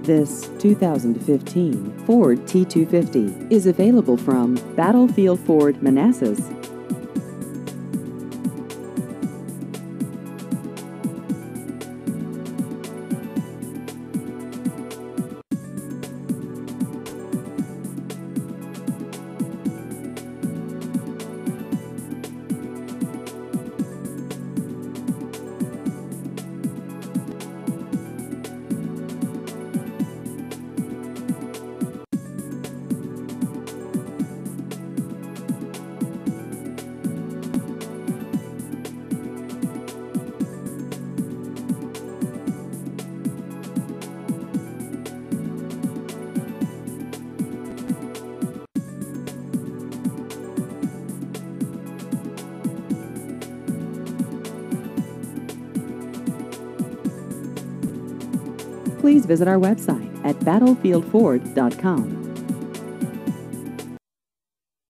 This 2015 Ford T250 is available from Battlefield Ford Manassas. Please visit our website at battlefieldford.com.